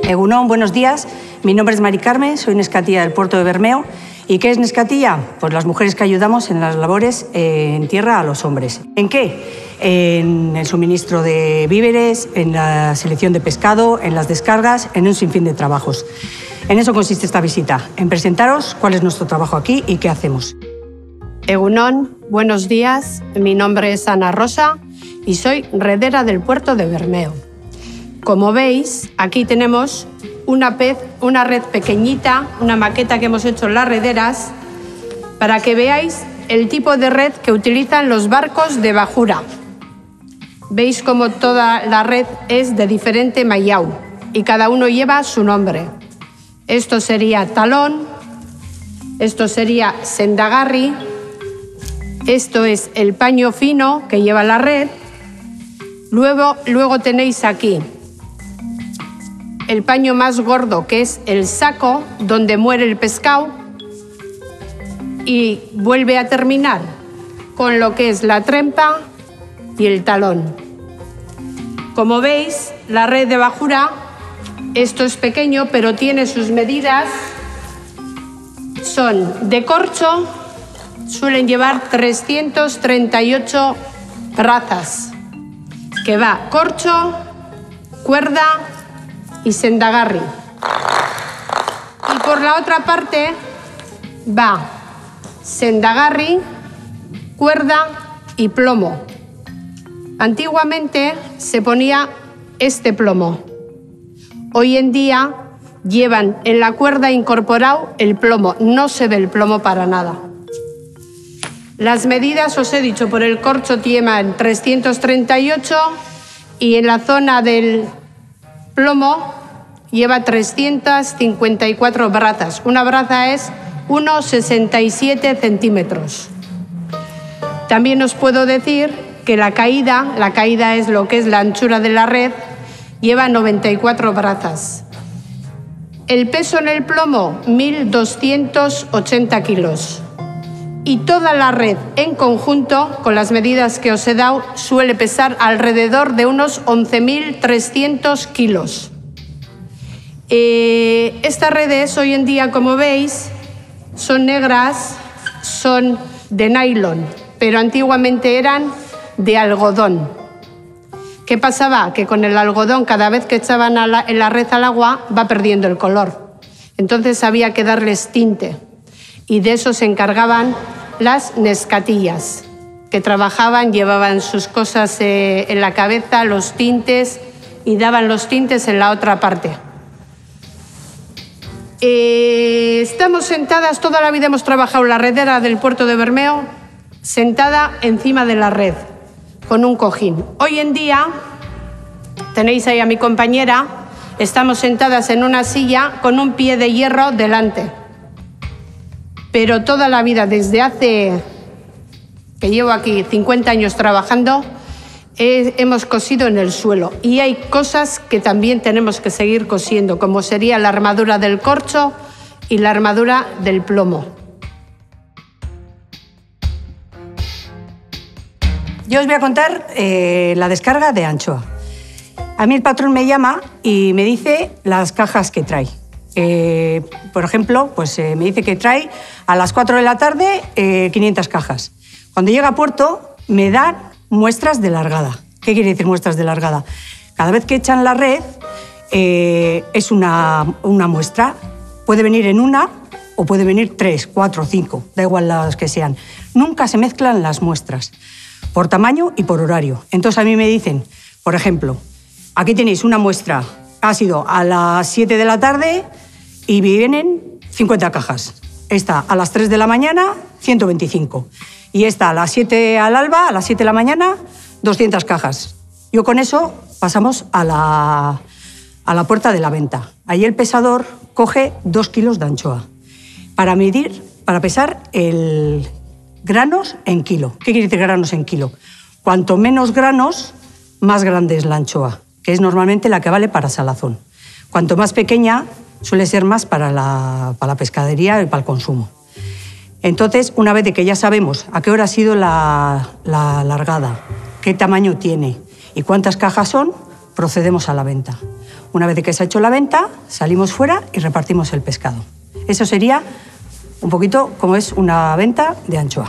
Egunon, buenos días. Mi nombre es Mari Carmen, soy Nescatilla del puerto de Bermeo. ¿Y qué es Nescatilla? Pues las mujeres que ayudamos en las labores en tierra a los hombres. ¿En qué? En el suministro de víveres, en la selección de pescado, en las descargas, en un sinfín de trabajos. En eso consiste esta visita, en presentaros cuál es nuestro trabajo aquí y qué hacemos. Egunon, buenos días. Mi nombre es Ana Rosa y soy redera del puerto de Bermeo. Como veis, aquí tenemos una red pequeñita, una maqueta que hemos hecho en las rederas, para que veáis el tipo de red que utilizan los barcos de bajura. Veis como toda la red es de diferente mallau y cada uno lleva su nombre. Esto sería talón, esto sería sendagarri, esto es el paño fino que lleva la red. Luego tenéis aquí el paño más gordo, que es el saco, donde muere el pescado, y vuelve a terminar con lo que es la trempa y el talón. Como veis, la red de bajura, esto es pequeño, pero tiene sus medidas. Son de corcho, suelen llevar 338 brazas, que va corcho, cuerda y sendagarri. Y por la otra parte va sendagarri, cuerda y plomo. Antiguamente se ponía este plomo. Hoy en día llevan en la cuerda incorporado el plomo. No se ve el plomo para nada. Las medidas, os he dicho, por el corcho llevan 338 y en la zona del plomo lleva 354 brazas. Una braza es 1,67 centímetros. También os puedo decir que la caída es lo que es la anchura de la red, lleva 94 brazas. El peso en el plomo, 1.280 kilos. Y toda la red en conjunto, con las medidas que os he dado, suele pesar alrededor de unos 11.300 kilos. Estas redes hoy en día, como veis, son negras, son de nylon, pero antiguamente eran de algodón. ¿Qué pasaba? Que con el algodón, cada vez que echaban la red al agua, va perdiendo el color. Entonces había que darles tinte. Y de eso se encargaban las nescatillas, que trabajaban, llevaban sus cosas en la cabeza, los tintes, y daban los tintes en la otra parte. Estamos sentadas, toda la vida hemos trabajado en la redera del puerto de Bermeo, sentada encima de la red, con un cojín. Hoy en día, tenéis ahí a mi compañera, estamos sentadas en una silla con un pie de hierro delante. Pero toda la vida, desde hace, que llevo aquí 50 años trabajando, hemos cosido en el suelo. Y hay cosas que también tenemos que seguir cosiendo, como sería la armadura del corcho y la armadura del plomo. Yo os voy a contar la descarga de anchoa. A mí el patrón me llama y me dice las cajas que trae. Por ejemplo, pues me dice que trae a las 4 de la tarde 500 cajas. Cuando llega a puerto me dan muestras de largada. ¿Qué quiere decir muestras de largada? Cada vez que echan la red es una muestra. Puede venir en una o puede venir 3, 4, 5, da igual las que sean. Nunca se mezclan las muestras, por tamaño y por horario. Entonces a mí me dicen, por ejemplo, aquí tenéis una muestra, ha sido a las 7 de la tarde y vienen 50 cajas. Esta a las 3 de la mañana, 125. Y esta a las 7 al alba, a las 7 de la mañana, 200 cajas. Yo con eso pasamos a la puerta de la venta. Ahí el pesador coge 2 kilos de anchoa para medir, para pesar el granos en kilo. ¿Qué quiere decir granos en kilo? Cuanto menos granos, más grande es la anchoa, que es normalmente la que vale para salazón. Cuanto más pequeña, suele ser más para la pescadería y para el consumo. Entonces, una vez de que ya sabemos a qué hora ha sido la largada, qué tamaño tiene y cuántas cajas son, procedemos a la venta. Una vez que se ha hecho la venta, salimos fuera y repartimos el pescado. Eso sería un poquito como es una venta de anchoa.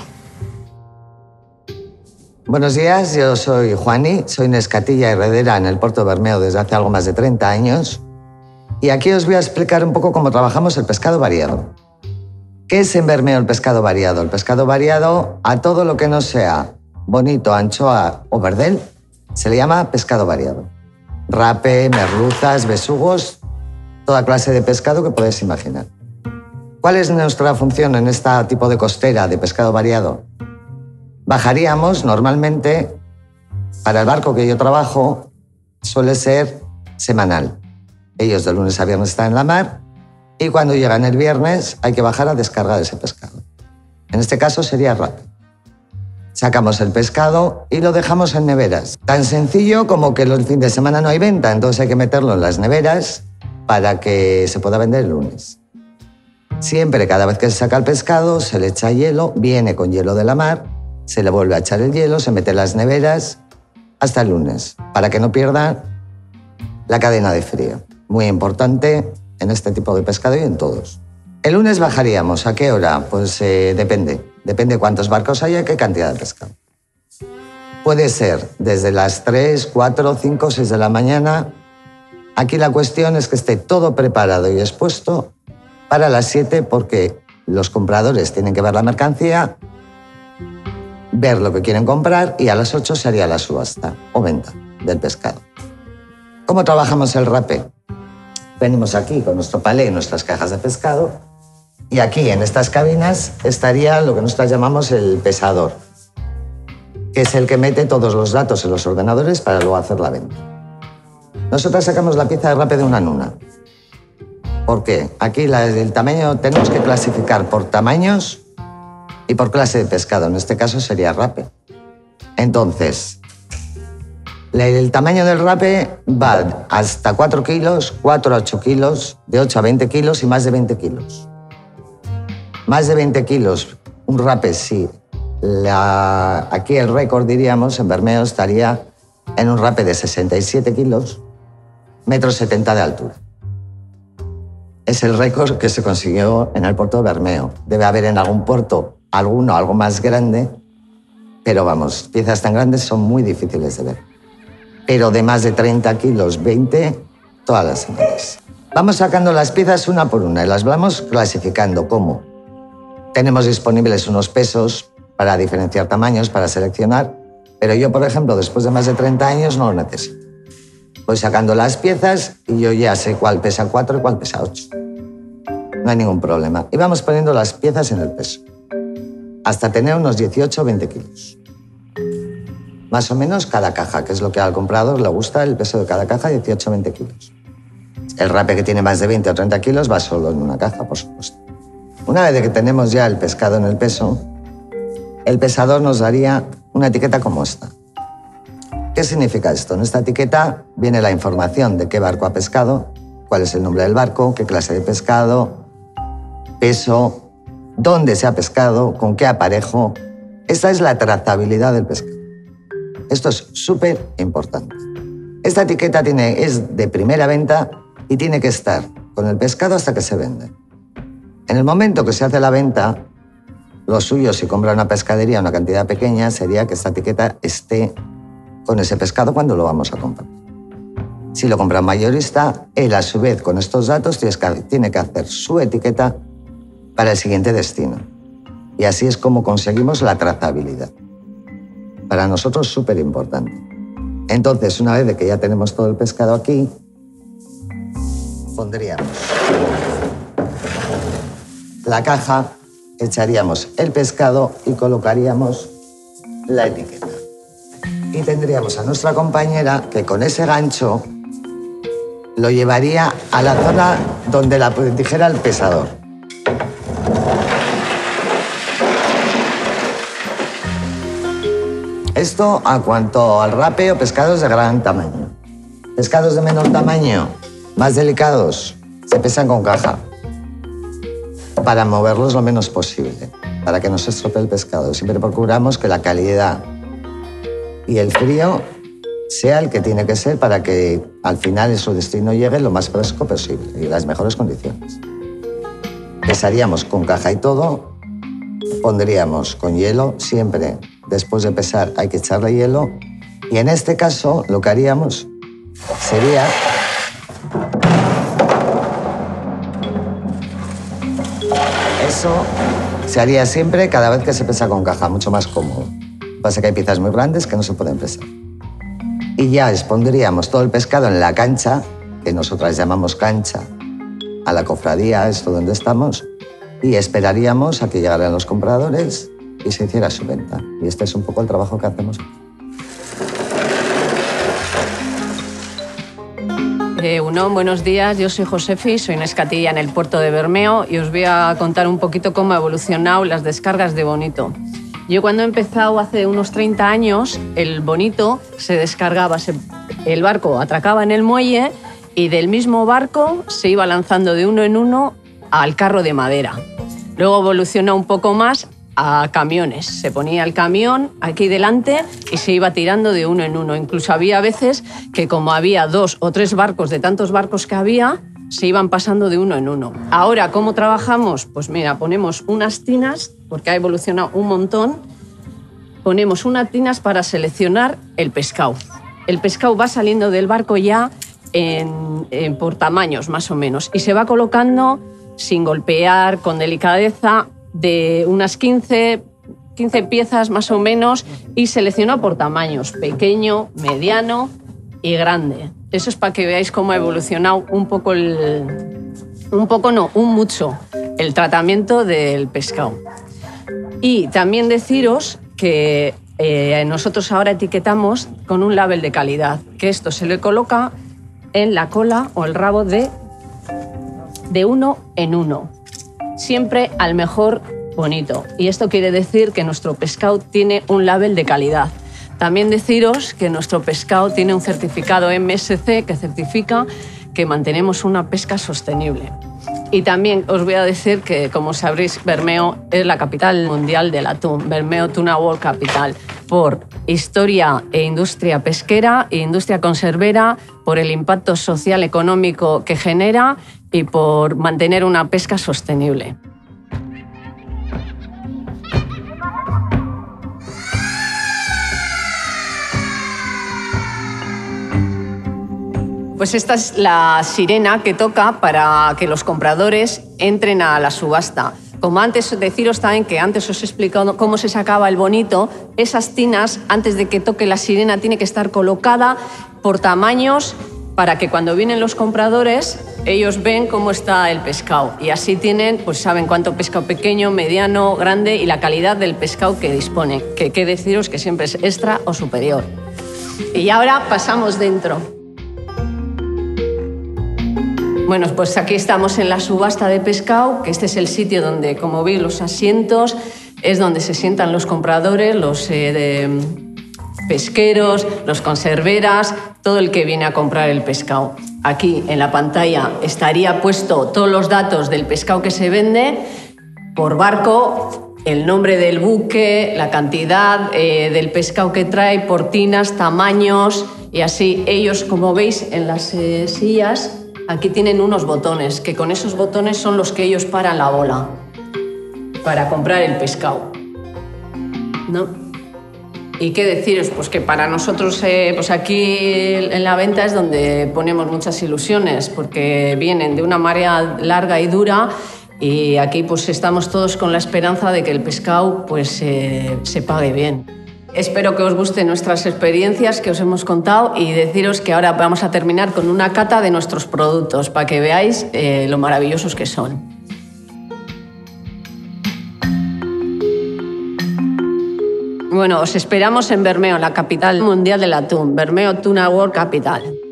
Buenos días, yo soy Juani, soy nescatilla y herredera en el puerto de Bermeo desde hace algo más de 30 años. Y aquí os voy a explicar un poco cómo trabajamos el pescado variado. ¿Qué es en Bermeo el pescado variado? El pescado variado, a todo lo que no sea bonito, anchoa o verdel, se le llama pescado variado. Rape, merluzas, besugos, toda clase de pescado que podéis imaginar. ¿Cuál es nuestra función en este tipo de costera de pescado variado? Bajaríamos normalmente, para el barco que yo trabajo, suele ser semanal. Ellos de lunes a viernes están en la mar y cuando llegan el viernes hay que bajar a descargar ese pescado. En este caso sería rápido. Sacamos el pescado y lo dejamos en neveras. Tan sencillo como que el fin de semana no hay venta, entonces hay que meterlo en las neveras para que se pueda vender el lunes. Siempre, cada vez que se saca el pescado, se le echa hielo, viene con hielo de la mar, se le vuelve a echar el hielo, se mete en las neveras hasta el lunes, para que no pierda la cadena de frío. Muy importante en este tipo de pescado y en todos. El lunes bajaríamos. ¿A qué hora? Pues depende. Depende cuántos barcos haya y qué cantidad de pescado. Puede ser desde las 3, 4, 5, 6 de la mañana. Aquí la cuestión es que esté todo preparado y expuesto para las 7 porque los compradores tienen que ver la mercancía, ver lo que quieren comprar y a las 8 se haría la subasta o venta del pescado. ¿Cómo trabajamos el rape? Venimos aquí con nuestro palé y nuestras cajas de pescado y aquí en estas cabinas estaría lo que nosotros llamamos el pesador, que es el que mete todos los datos en los ordenadores para luego hacer la venta. Nosotros sacamos la pieza de rape de una en una. ¿Por qué? Aquí el tamaño tenemos que clasificar por tamaños y por clase de pescado. En este caso sería rape. Entonces, el tamaño del rape va hasta 4 kilos, 4 a 8 kilos, de 8 a 20 kilos y más de 20 kilos. Más de 20 kilos, un rape sí. Aquí el récord, diríamos, en Bermeo estaría en un rape de 67 kilos, 1,70 m de altura. Es el récord que se consiguió en el puerto de Bermeo. Debe haber en algún puerto algo más grande, pero vamos, piezas tan grandes son muy difíciles de ver. Pero de más de 30 kilos, 20, todas las semanas. Vamos sacando las piezas una por una y las vamos clasificando. ¿Cómo? Tenemos disponibles unos pesos para diferenciar tamaños, para seleccionar, pero yo, por ejemplo, después de más de 30 años no lo necesito. Voy sacando las piezas y yo ya sé cuál pesa 4 y cuál pesa 8. No hay ningún problema. Y vamos poniendo las piezas en el peso, hasta tener unos 18 o 20 kilos. Más o menos cada caja, que es lo que al comprador le gusta, el peso de cada caja, 18 o 20 kilos. El rape que tiene más de 20 o 30 kilos va solo en una caja, por supuesto. Una vez que tenemos ya el pescado en el peso, el pesador nos daría una etiqueta como esta. ¿Qué significa esto? En esta etiqueta viene la información de qué barco ha pescado, cuál es el nombre del barco, qué clase de pescado, peso, dónde se ha pescado, con qué aparejo. Esta es la trazabilidad del pescado. Esto es súper importante. Esta etiqueta es de primera venta y tiene que estar con el pescado hasta que se vende. En el momento que se hace la venta, lo suyo, si compra una pescadería una cantidad pequeña, sería que esta etiqueta esté con ese pescado cuando lo vamos a comprar. Si lo compra un mayorista, él a su vez con estos datos tiene que hacer su etiqueta para el siguiente destino. Y así es como conseguimos la trazabilidad. Para nosotros súper importante. Entonces, una vez que ya tenemos todo el pescado aquí, pondríamos la caja, echaríamos el pescado y colocaríamos la etiqueta. Y tendríamos a nuestra compañera que con ese gancho lo llevaría a la zona donde la dijera el pesador. Esto a cuanto al rape o pescados de gran tamaño. Pescados de menor tamaño, más delicados, se pesan con caja para moverlos lo menos posible, para que no se estropee el pescado. Siempre procuramos que la calidad y el frío sea el que tiene que ser para que al final en su destino llegue lo más fresco posible y en las mejores condiciones. Pesaríamos con caja y todo, pondríamos con hielo, siempre después de pesar hay que echarle hielo, y en este caso lo que haríamos sería eso se haría siempre cada vez que se pesa con caja, mucho más cómodo. Lo que pasa es que hay piezas muy grandes que no se pueden pesar. Y ya expondríamos todo el pescado en la cancha, que nosotras llamamos cancha, a la cofradía, esto donde estamos, y esperaríamos a que llegaran los compradores y se hiciera su venta. Y este es un poco el trabajo que hacemos. Unón, buenos días. Yo soy Josefi, soy nescatilla en el puerto de Bermeo y os voy a contar un poquito cómo ha evolucionado las descargas de bonito. Yo cuando he empezado hace unos 30 años, el bonito se descargaba, el barco atracaba en el muelle y del mismo barco se iba lanzando de uno en uno al carro de madera. Luego evolucionó un poco más a camiones. Se ponía el camión aquí delante y se iba tirando de uno en uno. Incluso había veces que como había 2 o 3 barcos de tantos barcos que había, se iban pasando de uno en uno. Ahora, ¿cómo trabajamos? Pues mira, ponemos unas tinas, porque ha evolucionado un montón, ponemos unas tinas para seleccionar el pescado. El pescado va saliendo del barco ya por tamaños, más o menos, y se va colocando sin golpear, con delicadeza, de unas 15 piezas más o menos, y seleccionado por tamaños, pequeño, mediano y grande. Eso es para que veáis cómo ha evolucionado mucho el tratamiento del pescado. Y también deciros que nosotros ahora etiquetamos con un label de calidad, que esto se le coloca en la cola o el rabo de uno en uno, siempre al mejor bonito. Y esto quiere decir que nuestro pescado tiene un label de calidad. También deciros que nuestro pescado tiene un certificado MSC que certifica que mantenemos una pesca sostenible. Y también os voy a decir que, como sabréis, Bermeo es la capital mundial del atún, Bermeo Tuna World Capital, por historia e industria pesquera e industria conservera, por el impacto social económico que genera y por mantener una pesca sostenible. Pues esta es la sirena que toca para que los compradores entren a la subasta. Como antes, deciros también que antes os he explicado cómo se sacaba el bonito, esas tinas, antes de que toque la sirena, tiene que estar colocada por tamaños para que cuando vienen los compradores ellos ven cómo está el pescado y así tienen, pues saben cuánto pescado pequeño, mediano, grande y la calidad del pescado que dispone, que qué deciros que siempre es extra o superior. Y ahora pasamos dentro. Bueno, pues aquí estamos en la subasta de pescado, que este es el sitio donde, como veis, los asientos, es donde se sientan los compradores, los pesqueros, los conserveras, todo el que viene a comprar el pescado. Aquí en la pantalla estaría puesto todos los datos del pescado que se vende por barco, el nombre del buque, la cantidad del pescado que trae, por tinas, tamaños y así. Ellos, como veis en las sillas, aquí tienen unos botones, que con esos botones son los que ellos paran la bola para comprar el pescado, ¿no? ¿Y qué deciros? Pues que para nosotros, pues aquí en la venta es donde ponemos muchas ilusiones, porque vienen de una marea larga y dura y aquí pues estamos todos con la esperanza de que el pescado pues se pague bien. Espero que os gusten nuestras experiencias que os hemos contado y deciros que ahora vamos a terminar con una cata de nuestros productos para que veáis lo maravillosos que son. Bueno, os esperamos en Bermeo, la capital mundial del atún, Bermeo Tuna World Capital.